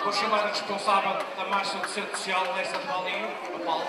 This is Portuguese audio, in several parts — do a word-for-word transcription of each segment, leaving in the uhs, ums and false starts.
Vou chamar a responsável da marcha do Centro Social nesta de Valinho, a Paula.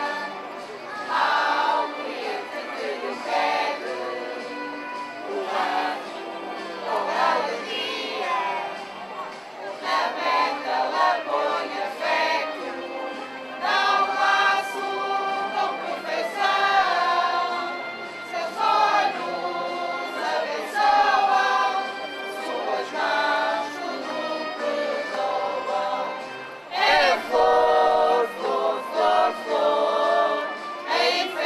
Ao cliente que lhe pede o lanche com alegria, na meta lá põe afeto, dá um laço com perfeição, seus olhos abençoam, suas mãos tudo perdoam. É flor, flor, flor, flor, a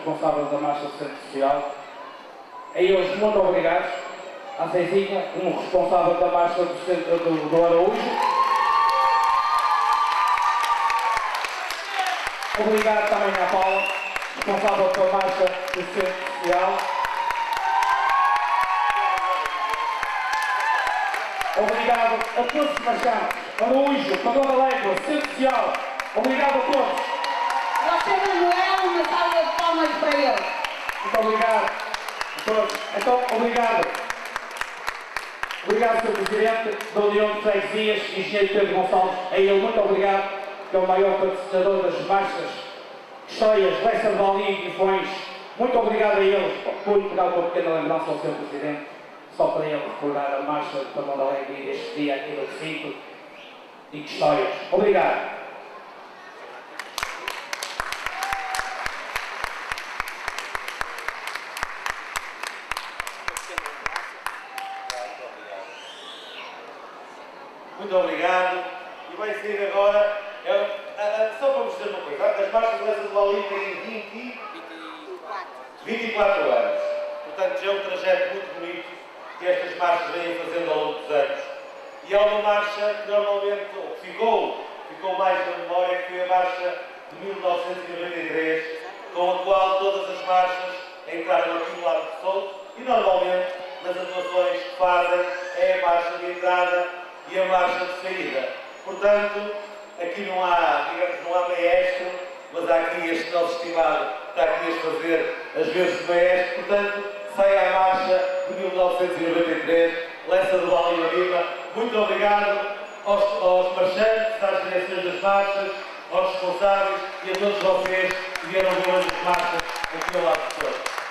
responsáveis da Marcha do Centro Social. A eles, muito obrigados. À Zezinha, um responsável da Marcha do Centro do, do Araújo. Obrigado também à Paula, responsável pela Marcha do Centro Social. Obrigado a todos os marchantes, Araújo, Padrão Alegre, Centro Social. Obrigado a todos. Você não é uma salva de palmas para ele. Muito obrigado a todos. Então, obrigado. Obrigado, senhor Presidente da União de Freguesias, Engenheiro Pedro Gonçalves. A ele, muito obrigado, que é o maior patrocinador das marchas, histórias, Lessa de Valinho e Guifões. Muito obrigado a eles. Vou entregar uma pequena lembrança ao senhor Presidente, só para ele recordar a marcha de Padrão Alegre deste dia aqui do recinto e de histórias. Obrigado. Muito obrigado. E vai seguir agora, é, a, a, só para vos dizer uma coisa, as marchas de Lessa de Valinho têm vinte, vinte e quatro anos. Portanto, já é um trajeto muito bonito que estas marchas vêm fazendo ao longo dos anos. E é uma marcha que normalmente ficou, ficou mais na memória, que foi a marcha de mil novecentos e noventa e três, com a qual todas as marchas entraram aqui no Largo de Souto e normalmente nas atuações que fazem é a marcha de entrada e a marcha de saída. Portanto, aqui não há, digamos, não há maestro, mas há aqui este nosso estimado que está aqui a fazer as vezes de maestro. Portanto, sai à marcha de mil novecentos e noventa e três, Lessa de Valinho Lima. Muito obrigado aos, aos marchantes, às direções das marchas, aos responsáveis e a todos vocês que vieram ver as marchas aqui ao lado de todos.